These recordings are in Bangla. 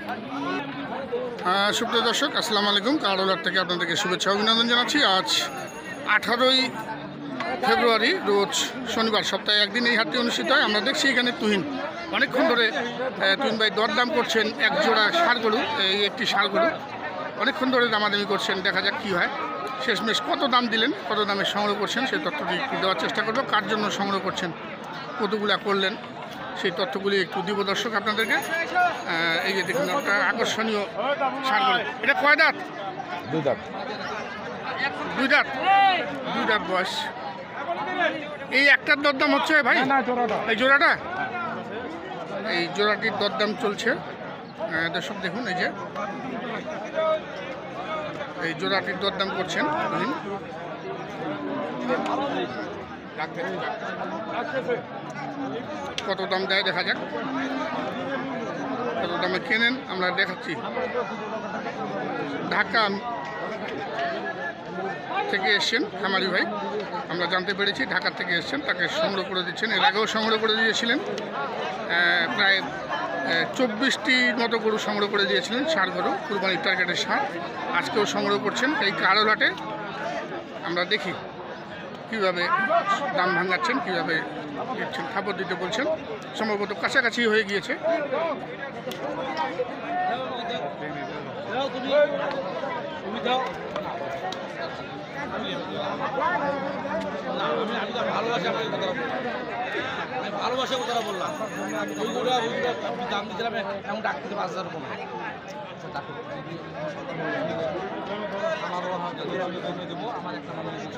সুপ্রিয় দর্শক, আসসালামু আলাইকুম। কারোলার থেকে আপনাদেরকে শুভেচ্ছা অভিনন্দন জানাচ্ছি। আজ 18ই ফেব্রুয়ারি, রোজ শনিবার, সপ্তাহে একদিন এই হাটটি অনুষ্ঠিত হয়। আমরা দেখছি এখানে তুহিন অনেকক্ষণ ধরে তুহিন ভাই দরদাম করছেন এক জোড়া ষাঁড় গরু, এই একটি ষাঁড় গরু অনেকক্ষণ ধরে দামাদামি করছেন। দেখা যাক কী হয়। শেষমেশ কত দাম দিলেন, কত দামে সংগ্রহ করছেন সেই তথ্যটি একটু দেওয়ার চেষ্টা করবো। কার জন্য সংগ্রহ করছেন, কতগুলা করলেন, সেই তথ্যগুলি একটু দিব দর্শক আপনাদেরকে। এই যে দেখুন একটা আকর্ষণীয় ষাঁড় গরু। এটা কয় দাঁত? দুই দাঁত। দুই দাঁত, দুই দাঁত বয়স। এই একটার দরদাম হচ্ছে ভাই? এই জোড়াটা, এই জোড়াটির দরদাম চলছে দর্শক। দেখুন এই যে এই জোড়াটির দরদাম করছেন। কত দাম দেয় দেখা যাক, কত দামে কেনেন আমরা দেখাচ্ছি। ঢাকা থেকে এসছেন খামারি ভাই, আমরা জানতে পেরেছি ঢাকা থেকে এসছেন, তাকে সংগ্রহ করে দিচ্ছেন। এর আগেও সংগ্রহ করে দিয়েছিলেন, প্রায় 24টির মতো গরু সংগ্রহ করে দিয়েছিলেন, ষাঁড় গরু, কুরবানির টার্গেটের ষাঁড়। আজকেও সংগ্রহ করছেন এই কারোলাটে। আমরা দেখি কীভাবে দাম ভাঙাচ্ছেন, কীভাবে দিচ্ছেন, খাবার দিতে বলছেন। সম্ভবত কাছাকাছি হয়ে গিয়েছে। ভালোবাসা কথা বললাম, ওইগুলো আপনি দাম দিয়েছিলাম এমন ডাকতে 5,000 কম। দেবো আমার একটা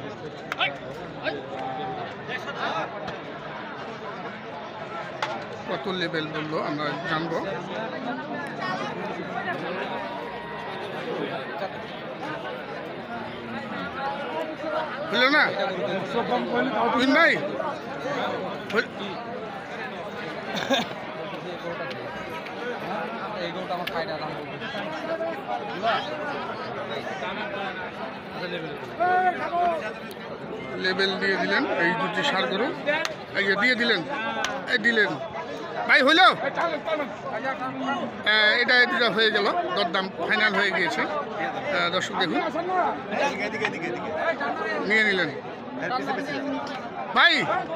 কত লেভেল বললো আমরা জানবো। হলো না তুহিন ভাই? লেবেল দিয়ে দিলেন এই দুটি ষাঁড় গরু, এই যে দিয়ে দিলেন, এই দিলেন ভাই। হইল এটা দুটা হয়ে গেল, দরদাম ফাইনাল হয়ে গিয়েছে দর্শক। দেখুন নিয়ে নিলেন ভাই।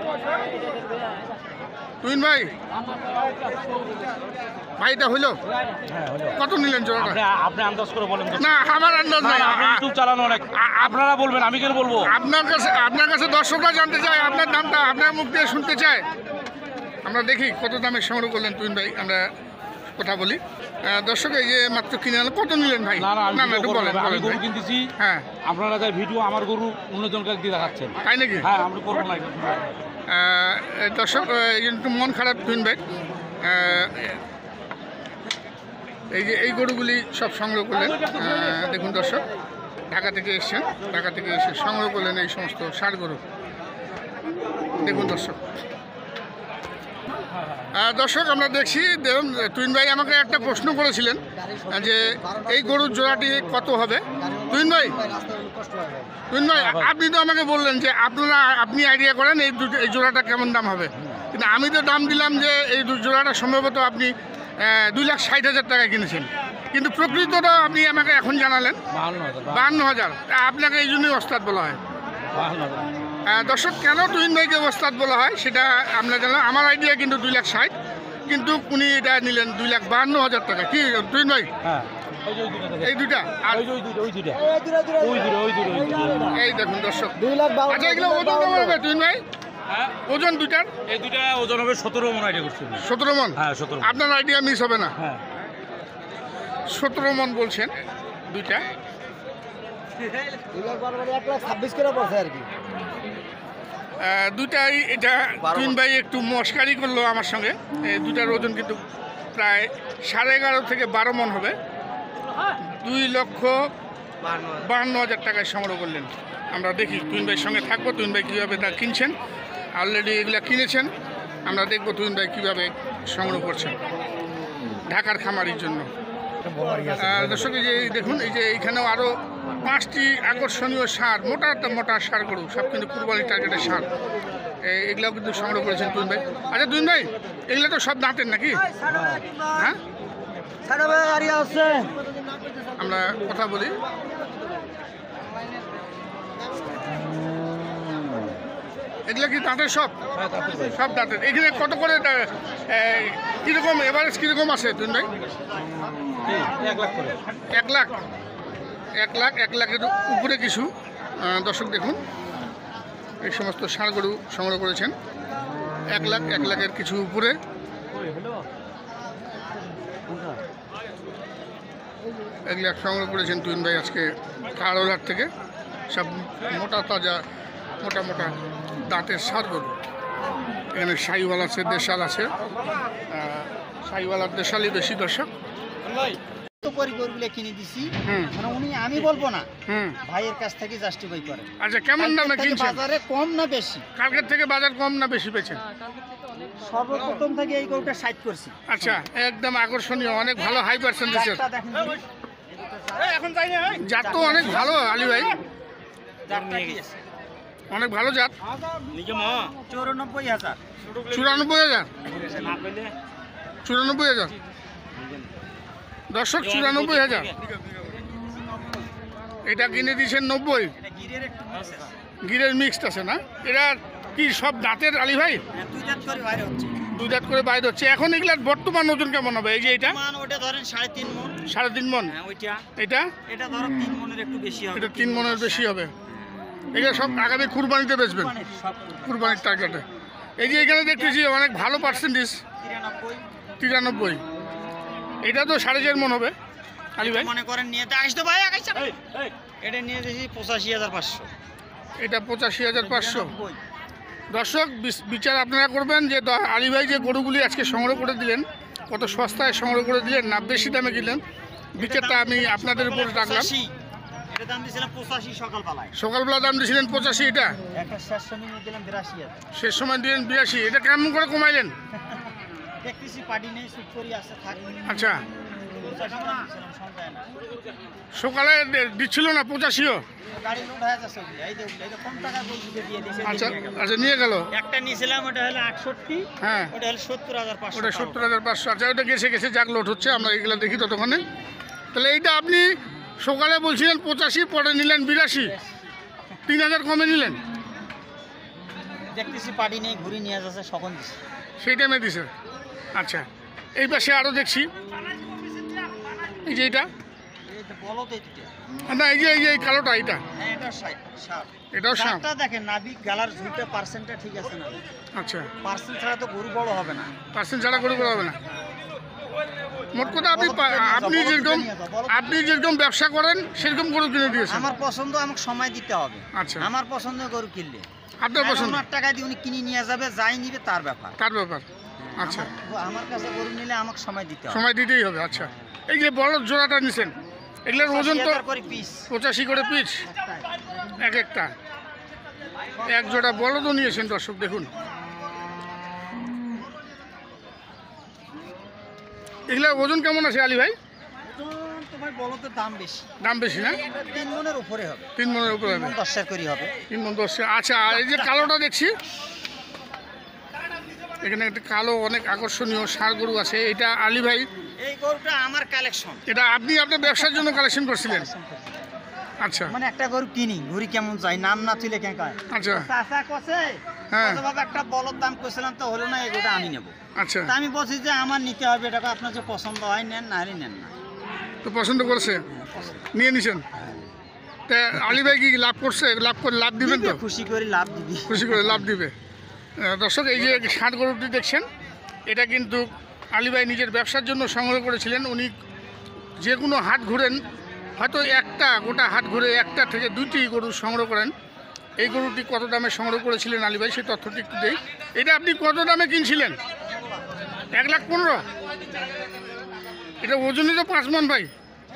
তুহিন ভাই, ভাইটা হইল কত নিলেন জোড়াটা? আপনি আন্দাজ করে বলেন। না আমার আন্দাজ নাই, ইউটিউব চালানো অনেক, আপনারা বলবেন, আমি কেন বলবো? আপনার কাছে দর্শকরা জানতে চায়, আপনার দামটা আপনার মুখ দিয়ে শুনতে চায়। আমরা দেখি কত দামে সংগ্রহ করলেন তুহিন ভাই, আমরা কথা বলি। দর্শক এই যে মাত্র কিনে আনলো, কত নিলেন ভাই? না একটু বলেন। আমি গরু কিনতেছি, হ্যাঁ, আপনারা যাই ভিডিও আমার গরু অন্যজনকে দিয়ে দেখাচ্ছেন, তাই নাকি? হ্যাঁ, আমরা করবো না। দর্শক একটু মন খারাপ তুহিন ভাই। এই যে এই গরুগুলি সব সংগ্রহ করলেন। দেখুন দর্শক, ঢাকা থেকে এসছেন, ঢাকা থেকে এসে সংগ্রহ করলেন এই সমস্ত ষাঁড় গরু। দেখুন দর্শক, দর্শক আমরা দেখছি। দেখুন তুহিন ভাই আমাকে একটা প্রশ্ন করেছিলেন যে এই গরুর জোড়াটি কত হবে। তুহিন ভাই, আপনি তো আমাকে বললেন যে আপনি আইডিয়া করেন এই জোড়াটা কেমন দাম হবে, কিন্তু আমি তো দাম দিলাম যে এই জোড়াটা সম্ভবত আপনি 2,60,000 টাকায় কিনেছেন, কিন্তু প্রকৃতটা আপনি আমাকে এখন জানালেন 52,000। আপনাকে এই জন্যই ওস্তাদ বলা হয়। দর্শক, কেন তুহিন ভাইকে ওস্তাদ বলা হয় সেটা আমরা জানলাম। আমার আইডিয়া কিন্তু 2,60,000, কিন্তু উনি এটা নিলেন 2,52,000 টাকা। কি তুহিন ভাই? এই দুটা আর এই দেখুন দর্শক। আচ্ছা, এগুলো ওজন কেমন হবে তুহিন ভাই? ওজন দুইটার? এই দুটা ওজন হবে 17 মন আইডিয়া করছি। 17 মন? হ্যাঁ 17। আপনার আইডিয়া মিস হবে না। 17 মন বলছেন দুইটা। 26 করে পড়ছে আর কি দুটাই। এটা তুহিন ভাই একটু মস্কারি করলো আমার সঙ্গে। দুটার ওজন কিন্তু প্রায় 11.5 থেকে 12 মন হবে। 2,52,000 টাকায় সংগ্রহ করলেন। আমরা দেখি তুহিন ভাইয়ের সঙ্গে থাকবো, তুহিন ভাই কীভাবে তা কিনছেন। অলরেডি এগুলা কিনেছেন, আমরা দেখবো তুহিন ভাই কীভাবে সংগ্রহ করছেন ঢাকার খামারির জন্য। দর্শক এই যে দেখুন, এই যে এইখানেও আরও 5টি আকর্ষণীয় ষাঁড়, মোটা ষাঁড় গরু, সব কিন্তু কুরবানির টার্গেটের ষাঁড়। এগুলাও কিন্তু সংগ্রহ করেছেন তুহিন ভাই। আচ্ছা তুহিন ভাই, এগুলো তো সব দাঁতের নাকি? হ্যাঁ আমরা কথা বলি। এগুলো কি দাঁতের সব? সব দাঁতের। এখানে কত করে কীরকম এভারেজ কীরকম আছে তুহিন ভাই? 1 লাখ করে। 1 লাখ, 1 লাখ, 1 লাখের উপরে কিছু। দর্শক দেখুন, এই সমস্ত ষাঁড় গরু সংগ্রহ করেছেন 1 লাখ, 1 লাখের কিছু উপরে। এগুলো সংগ্রহ করেছেন তুহিন ভাই আজকে কাড়াহাট থেকে। সব মোটা তাজা মোটা মোটা দাঁতের ষাঁড় গরু। এখানে শাহিওয়াল আছে, দেশাল আছে। শাহিওয়াল আর দেশালই বেশি দর্শক। গরুগুলো কিনে দিছি, মানে উনি আমি বলবো না, ভাইয়ের কাছ থেকে জাস্টিফাই করে। আচ্ছা, কেমন দামে কিনছেন? বাজারে কম না বেশি? কালকের থেকে বাজার কম না বেশি পেয়েছেন? সর্বপ্রথম থেকে এই গরুটা 60 করছি। আচ্ছা, একদম আকর্ষণীয়, অনেক ভালো হাই পার্সেন্টেজের জাত তো অনেক ভালো আলী ভাই, অনেক ভালো জাত। 94,000। 94,000, 94,000 দর্শক, 94,000। এটা কিনে দিয়েছেন 90। গিরের মিক্সড আছে না? এরা কি সব দাঁতের আলী ভাই? 2 দাঁত করে বাইরে হচ্ছে। এখন এগুলার বর্তমান ওজন কেমন হবে? এই যে এটা ওটা ধরেন 3.5 মণ। 3.5 মণ। এটা ধরো 3 মণের একটু বেশি হবে। এটা 3 মণের বেশি হবে। এগুলো সব আগামী কুরবানিতে বেচবেন, কুরবানির টার্গেটে। এই যে এখানে দেখতেছি অনেক ভালো পার্সেন্টেজ, 93। এটা তো 4.5 মণ হবে আলী ভাই। মনে করেন নিয়ে আসতো ভাই, এটা নিয়ে দিয়েছি 85,500। এটা 85,500। দর্শক বিচার আপনারা করবেন যে আলী ভাই যে গরুগুলি আজকে সংগ্রহ করে দিলেন, কত সস্তায় সংগ্রহ করে দিলেন না বেশি দামে কিনলেন, বিচারটা আমি আপনাদের উপরে রাখলাম। এটা দাম দিয়েছিলাম 85 সকালবেলায়। সকালবেলা দাম দিয়েছিলেন 85। এটা একটা শেষ সময় নিয়ে দিলাম 82,000। শেষ সময় দিলেন 82। এটা কেমন করে কমাইলেন? দেখতেছি পার্টি নেই, সুট করি আছে থাকি। আচ্ছা, সকালে দিচ্ছিল না 85ও? গাড়ি লোড হয়ে যাচ্ছে, এই যে কম টাকা বলতে দিয়ে দিয়েছে। আচ্ছা আচ্ছা, নিয়ে গেল। একটা নিয়েছিলাম, ওটা হলো 68। হ্যাঁ, ওটা হলো 70,500। ওটা 70,500। আচ্ছা, ওটা গেছে যাক, লোড হচ্ছে, আমরা এগুলো দেখি ততক্ষণে। তাহলে এইটা আপনি সকালে বলছিলেন 85, পরে নিলেন 82, 3,000 কমে নিলেন। দেখতেছি পার্টি নেই, ঘুরি নিয়ে যাচ্ছে, সকল দিচ্ছে সেই টাইমে দিছে। আচ্ছা, এই পাশে আরও দেখছি, এই যে এইটা না, এই যে এই কালোটা, এইটা এটাও সাপ। দেখেন নাবিক গালার ঝুলটা পার্সেন্টটা ঠিক আছে না? আচ্ছা, পার্সেন্ট ছাড়া তো গরু বড় হবে না। পার্সেন্ট ছাড়া গরু বড় হবে না। মোট কথা আপনি যেরকম ব্যবসা করেন সেরকম গরু কিনে দিয়েছেন। আমার পছন্দ, আমাকে সময় দিতে হবে। আচ্ছা, আমার পছন্দ গরু কিনলে আপনার পছন্দ, ওনার টাকা দিয়ে উনি কিনে নিয়ে যাবে, যাই নিবে তার ব্যাপার। আচ্ছা, আমার কাছে গরু নিলে আমাকে সময় দিতে হবে। সময় দিতেই হবে। আচ্ছা, এই যে বড় জোড়াটা নিছেন, এগুলোর ওজন তো 85 করে পিস এক একটা। এক জোড়া বলদও নিয়েছেন দর্শক, দেখুন। এগুলোর ওজন কেমন আছে আলী ভাই? তোমার বলদের দাম বেশি। দাম বেশি না? 3 মণের উপরে হবে। 3 মণের উপরে হবে। 10 করে হবে। 3 মণ 10। আচ্ছা, আর এই যে কালোটা দেখছি, এখানে একটা কালো অনেক আকর্ষণীয় ষাঁড় গরু আছে। এটা আলী ভাই, এই গরুটা আমার কালেকশন। এটা আপনি আপনার ব্যবসার জন্য কালেকশন করছিলেন? আচ্ছা, মানে একটা গরু কিনি, ঘুরি কেমন যায়, নাম না তুলে কেন কয়? আচ্ছা, চাচা কসে হ্যাঁ, বাবা একটা বলদ দাম কইছিলাম তো হলো না, এই গরুটা আমি নেব। আচ্ছা, তা আমি বলছি যে আমার নিতে হবে, এটা আপনার যে পছন্দ হয় নেন, না হলে নেন না। তো পছন্দ করছে, নিয়ে নিছেন। তা আলী ভাই কি লাভ করছে? লাভ দিবেন তো? খুশি করে লাভ দিবি, খুশি করে লাভ দিবে। দর্শক, এই যে ষাঁড় গরুটি দেখছেন, এটা কিন্তু আলী ভাই নিজের ব্যবসার জন্য সংগ্রহ করেছিলেন। উনি যে কোনো হাট ঘুরেন, হয়তো একটা গোটা হাট ঘুরে একটা থেকে 2টি গরু সংগ্রহ করেন। এই গরুটি কত দামে সংগ্রহ করেছিলেন আলী ভাই, সেই তথ্যটি একটু দেই। এটা আপনি কত দামে কিনছিলেন? 1,15,000। এটা ওজনই তো 5 মণ ভাই।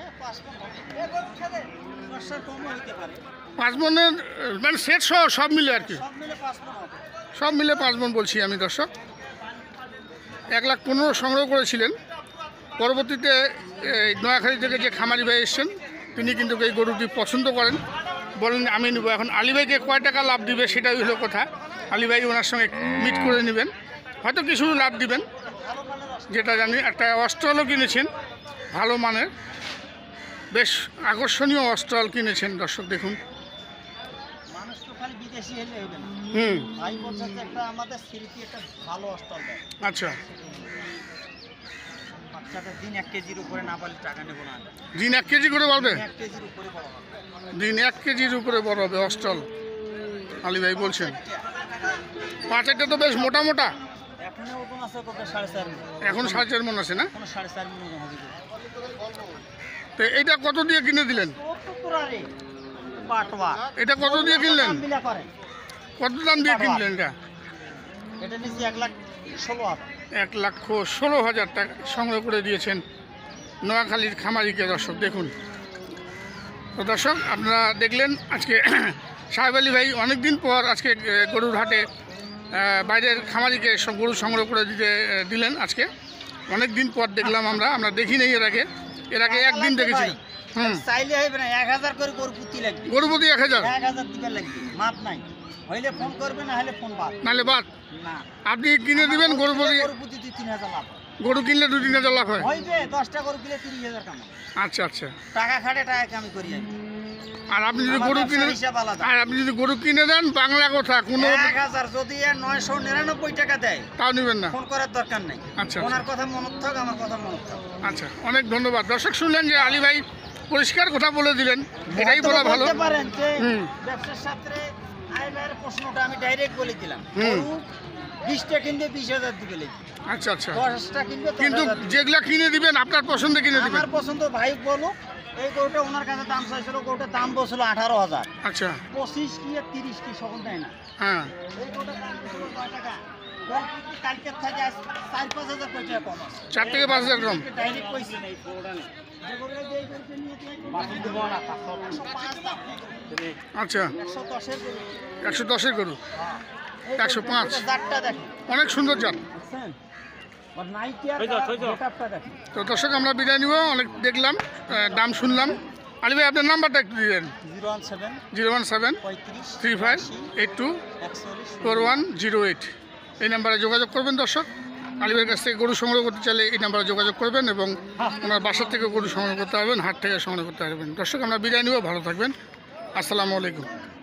5 মণের মানে সেট সহ সব মিলে আর কি, সব মিলে 5 মণ বলছি আমি দর্শক। 1,15,000 সংগ্রহ করেছিলেন। পরবর্তীতে এই নোয়াখালী থেকে যে খামারি ভাই এসছেন, তিনি কিন্তু এই গরুটি পছন্দ করেন, বলেন আমি নেব। এখন আলী ভাইকে কয় টাকা লাভ দিবে সেটাই হলো কথা। আলী ভাই ওনার সঙ্গে মিট করে নেবেন, হয়তো কিছু লাভ দিবেন, যেটা জানি। একটা অস্ট্রালও কিনেছেন, ভালো মানের বেশ আকর্ষণীয় অস্ট্রাল কিনেছেন দর্শক দেখুন। মানুষ তো খালি বিদেশি হলে হবে না। ভাই বলছে যে একটা আমাদের স্মৃতি একটা ভালো অস্টল দেয়। আচ্ছা, বাচ্চাটা দিন 1 কেজির উপরে না পারলে টাকা নেব না। দিন 1 কেজি করে বাড়বে? 1 কেজির উপরে বড় হবে। দিন 1 কেজির উপরে বড় হবে অস্ট্রাল আলী ভাই বলছেন। পাঁচেরটা তো বেশ মোটা মোটা। এখন ওজন আছে কত 4.5 মণ। এখন 4.5 মণ আছে না? এখন 4.5 মণ ওজন হবে। তো এইটা কত দিয়ে কিনে দিলেন? পাটওয়া। এটা কত দিয়ে কিনলেন? মিলা করে। কত দাম দিয়ে কিনলেন এটা? এটা নিচে 1,16,000। 1,16,000 টাকা সংগ্রহ করে দিয়েছেন নোয়াখালীর খামারিকে দর্শক দেখুন। তো দর্শক আপনারা দেখলেন আজকে সাহেব আলী ভাই অনেকদিন পর আজকে গরুর হাটে বাইরের খামারিকে সব গরু সংগ্রহ করে দিলেন আজকে। অনেক দিন পর দেখলাম আমরা দেখি নেই এর আগে একদিন দেখেছি। চাইলে হইবে না 1000 করে গরু পুঁতি লাগবে। গরু প্রতি 1000 দিবে লাগবে, মাপ নাই। হইলে ফোন করবে, না হলে ফোন বাদ। নাহলে বাদ। না আপনি কিনে দিবেন গরু প্রতি 2-3,000 লাভ। গরু কিনলে 2-3,000 লাভ হয়। হইবে 10টা গরু কিনলে 30,000 কামাই। আচ্ছা আচ্ছা। টাকা খাটে টাকা কামাই করি আমি। আর আপনি যদি গরু কিনে দেন বাংলা কথা কোনো 1000 যদি 999 টাকা দেয় তাও নেবেন না, ফোন করার দরকার নাই। আচ্ছা, ওনার কথা মনে থাক, আমার কথা মনে থাক। আচ্ছা, অনেক ধন্যবাদ। দর্শক শুনলেন যে আলী ভাই পরিষ্কার কথা বলে দিলেন, এটাই বলা ভালো। বলতে পারেন যে ব্যবসার সাথে আইবার প্রশ্নটা আমি ডাইরেক্ট বলে দিলাম। গরু 20টা কিনবে 20,000 দিবে লাগবে। আচ্ছা আচ্ছা। 10টা কিনবে 10,000 কিন্তু যেগুলা কিনে দিবেন আপনার পছন্দে কিনে দিবেন। আমার পছন্দ ভাই বলো। এই গরুটা ওনার কাছে দাম চাইছিল, গরুটার দাম বলছিল 18,000। আচ্ছা। 25 কি আর 30 কি সকল দেয় না। হ্যাঁ। এই গরুটার দাম বলছিল 9 টাকা। কালকে থেকে 4-5,000 টাকা কম আছে। 4 থেকে 5,000 কম। ডাইরেক্ট কইছি না এই গরুটা নেই। যে গরুটা যে এই গরুটা নিয়ে তুই মাসুদ দেব না 105 দাম। আচ্ছা। 110 এর গরু। 110 এর গরু। হ্যাঁ। 105। জাতটা দেখেন। অনেক সুন্দর জাত। বুঝছেন? আর নাইটি আর গেটআপটা দেখেন। তো দর্শক আমরা বিদায় নিব, অনেক দেখলাম, দাম শুনলাম। আলী ভাই আপনার নাম্বারটা একটু দিবেন। 017 35 82 4108। এই নাম্বারে যোগাযোগ করবেন দর্শক। আলী ভাইয়ের কাছ থেকে গরু সংগ্রহ করতে চাইলে এই নাম্বারে যোগাযোগ করবেন এবং ওনার বাসা থেকে গরু সংগ্রহ করতে পারবেন, হাট থেকে সংগ্রহ করতে পারবেন। দর্শক আমরা বিদায় নিব, ভালো থাকবেন। আসসালামু আলাইকুম।